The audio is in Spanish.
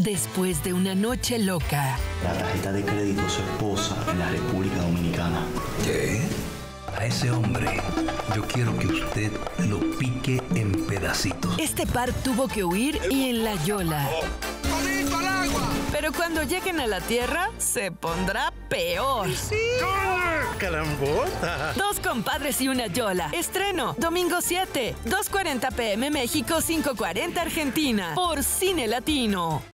después de una noche loca. La tarjeta de crédito de su esposa en la República Dominicana. ¿Qué? A ese hombre, yo quiero que usted lo pique en pedacitos. Este par tuvo que huir y en la yola. ¡Codito al agua! Pero cuando lleguen a la tierra, se pondrá peor. ¡Sí! ¡Carambota! Dos compadres y una yola. Estreno, domingo 7, 2:40 p.m. México, 5:40 Argentina. Por Cine Latino.